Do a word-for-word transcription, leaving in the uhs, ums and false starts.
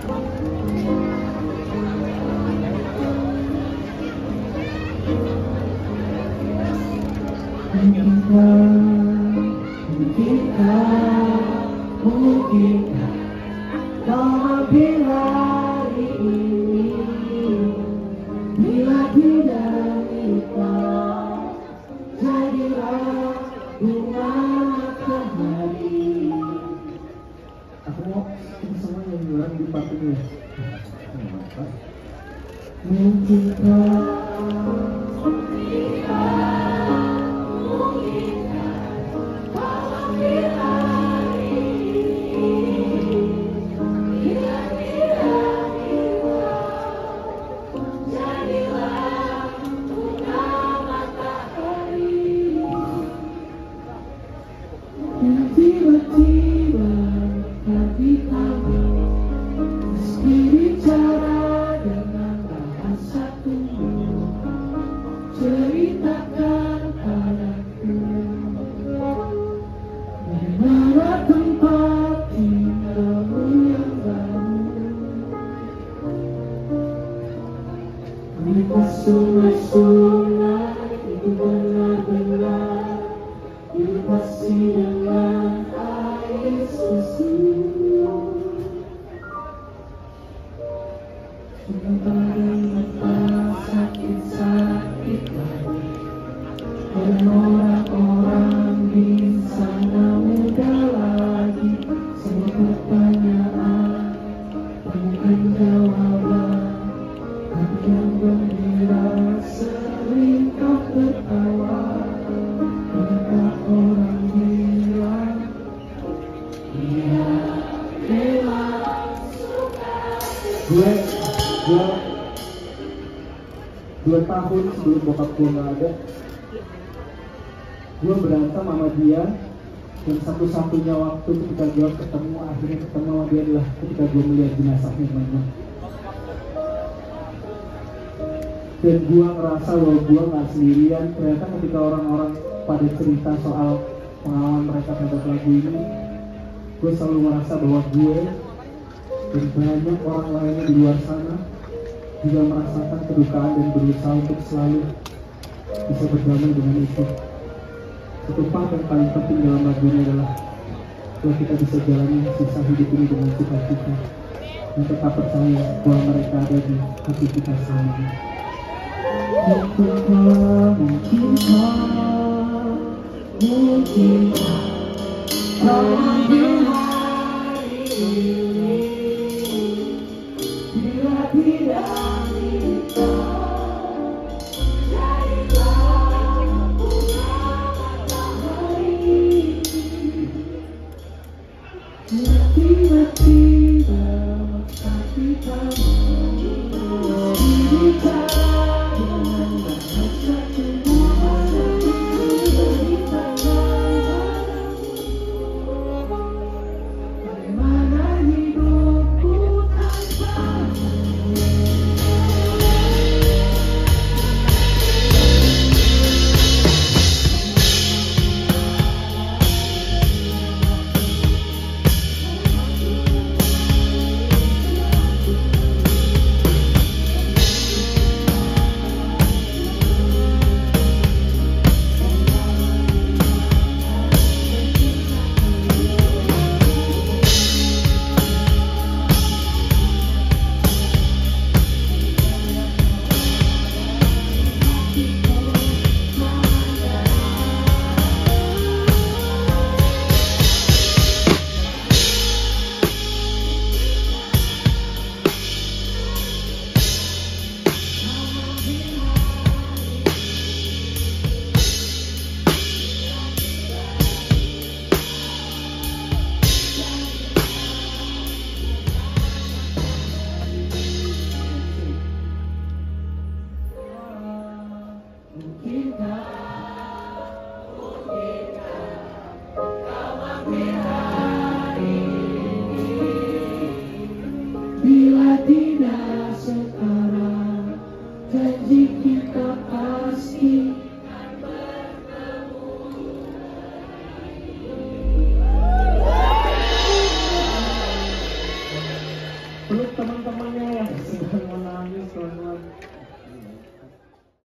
Mungkinkah kau ambil hari ini, bila tidak kau jadilah bunga matahari. Aku mau kita semua yang orang di part ini. Mungkinkah tiba-tiba hati kamu meski bicara dengan bahasa tubuh, ceritakan padaku bagaimana tempat tinggalmu yang baru. Menikah sungai-sungai itu benar-benar dilintasi dengan air susu. Sementara sakit-sakit lagi, dan orang-orang di sana muda lagi. Semua pertanyaan bukan jawaban, hati yang gembira sering kau tertawa. Orang bilang dia memang suka. Gue, gue dua tahun sebelum bokap gue nggak ada, gue berantem sama dia, dan satu-satunya waktu ketika gue ketemu, akhirnya ketemu sama dia adalah ketika gue melihat jenazahnya teman-teman. Dan gue ngerasa bahwa gue nggak sendirian. Ternyata ketika orang-orang pada cerita soal pengalaman mereka terhadap lagu ini, gue selalu merasa bahwa gue dan banyak orang lainnya di luar sana juga merasakan kedukaan dan berusaha untuk selalu bisa berdamai dengan itu. Satu part yang paling penting dalam lagu ini adalah kalau kita bisa jalani sisa hidup ini dengan cita-cita dan tetap percaya bahwa mereka ada di hati kita selama. Mungkinkah, mungkinkah, mungkinkah kau ambil hari ini, bila tidak kita jadilah bunga matahari. Tiba-tiba hati kamu bicara dengan bahasa tubuh, bagaimana hidupku tanpamu. peluk teman-temannya yang